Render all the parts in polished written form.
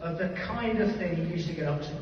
of the kind of thing he used to get up to.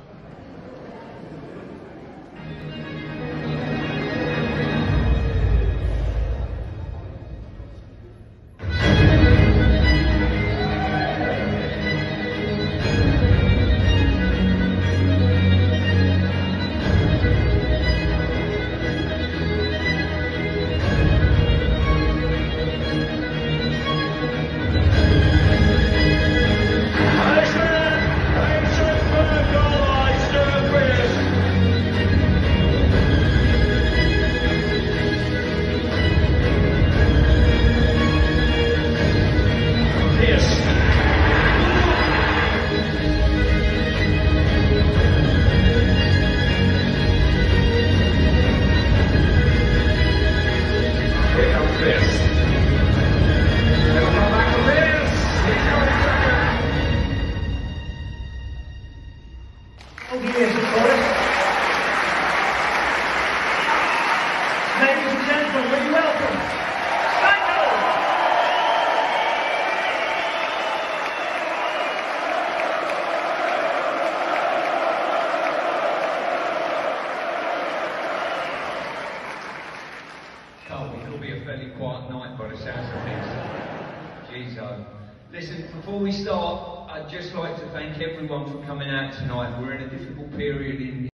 Over here, Forest. Ladies and gentlemen, will you welcome Carl, it'll be a fairly quiet night by the sounds of things. Jeez, listen, before we start, I'd just like to thank everyone for coming out tonight. We're in a difficult period in